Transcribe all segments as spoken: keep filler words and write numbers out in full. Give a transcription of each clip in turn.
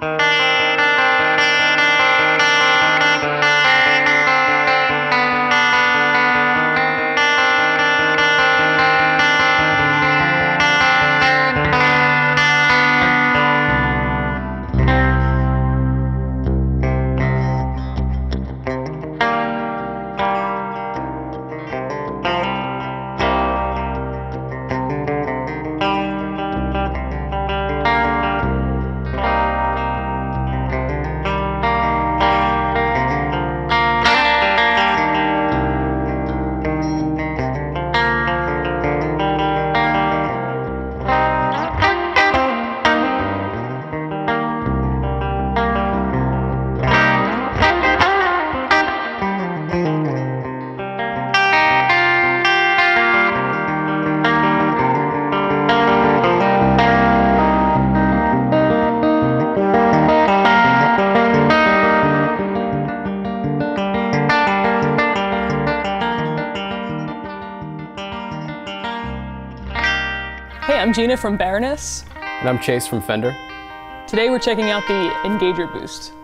Hey, I'm Gina from Baroness. And I'm Chase from Fender. Today we're checking out the Engager Boost.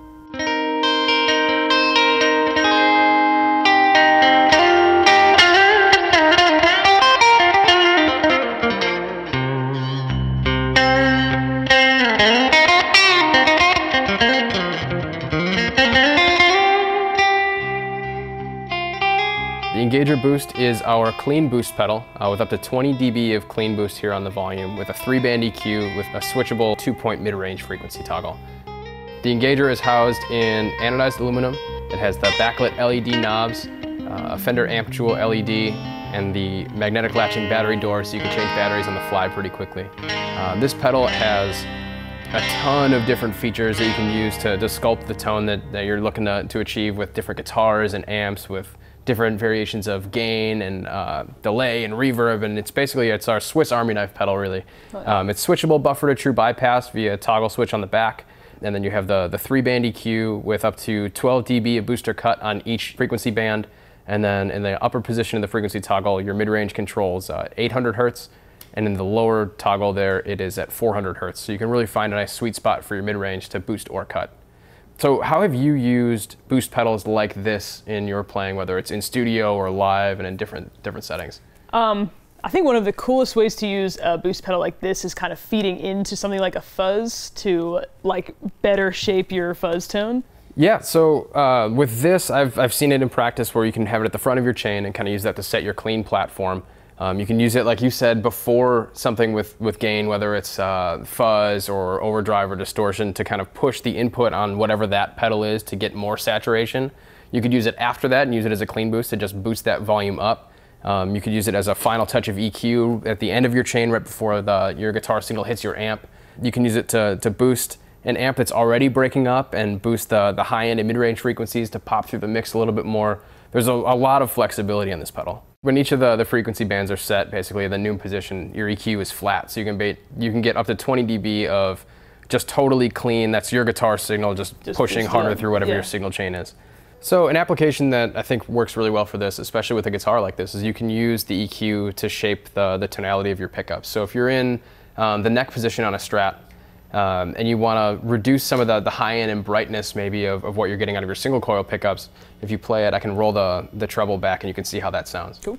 The Engager Boost is our clean boost pedal uh, with up to twenty D B of clean boost here on the volume with a three band E Q with a switchable two point mid-range frequency toggle. The Engager is housed in anodized aluminum. It has the backlit L E D knobs, uh, a Fender amp jewel L E D, and the magnetic latching battery door so you can change batteries on the fly pretty quickly. Uh, this pedal has a ton of different features that you can use to, to sculpt the tone that, that you're looking to, to achieve with different guitars and amps, with different variations of gain and uh, delay and reverb, and it's basically, it's our Swiss Army knife pedal, really. Um, it's switchable buffer to true bypass via a toggle switch on the back, and then you have the, the three band E Q with up to twelve D B of booster cut on each frequency band, and then in the upper position of the frequency toggle, your mid-range controls uh, eight hundred hertz, and in the lower toggle there, it is at four hundred hertz, so you can really find a nice sweet spot for your mid-range to boost or cut. So how have you used boost pedals like this in your playing, whether it's in studio or live and in different different settings? Um, I think one of the coolest ways to use a boost pedal like this is kind of feeding into something like a fuzz to like better shape your fuzz tone. Yeah, so uh, with this, I've, I've seen it in practice where you can have it at the front of your chain and kind of use that to set your clean platform. Um, you can use it, like you said, before something with, with gain, whether it's uh, fuzz or overdrive or distortion, to kind of push the input on whatever that pedal is to get more saturation. You could use it after that and use it as a clean boost to just boost that volume up. Um, you could use it as a final touch of E Q at the end of your chain right before the, your guitar signal hits your amp. You can use it to, to boost an amp that's already breaking up and boost the, the high end and mid-range frequencies to pop through the mix a little bit more. There's a, a lot of flexibility on this pedal. When each of the, the frequency bands are set, basically the noon position, your E Q is flat. So you can, be, you can get up to twenty D B of just totally clean. That's your guitar signal just, just pushing harder up through whatever yeah. your signal chain is. So an application that I think works really well for this, especially with a guitar like this, is you can use the E Q to shape the, the tonality of your pickups. So if you're in um, the neck position on a Strat, Um, and you want to reduce some of the, the high end and brightness maybe of, of what you're getting out of your single coil pickups, if you play it, I can roll the, the treble back and you can see how that sounds. Cool.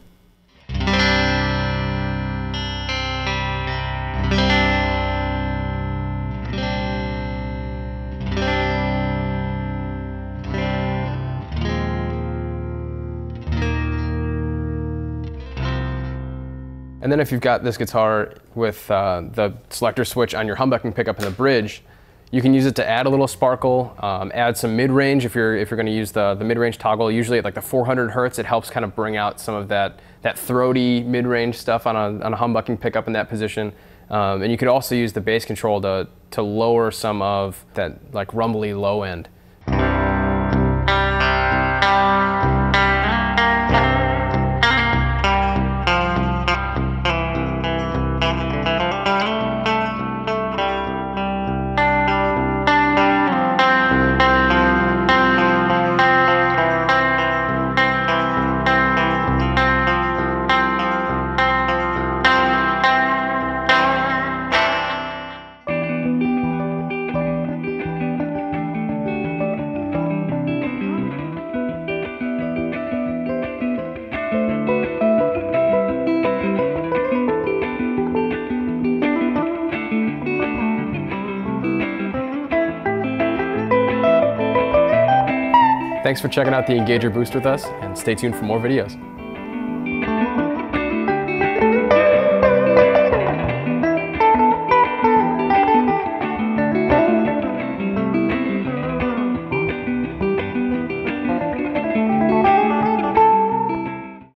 And then if you've got this guitar with uh, the selector switch on your humbucking pickup in the bridge, you can use it to add a little sparkle, um, add some mid-range if you're if you're going to use the, the mid-range toggle. Usually at like the four hundred hertz, it helps kind of bring out some of that, that throaty mid-range stuff on a, on a humbucking pickup in that position. Um, and you could also use the bass control to, to lower some of that like rumbly low end. Thanks for checking out the Engager Boost with us, and stay tuned for more videos.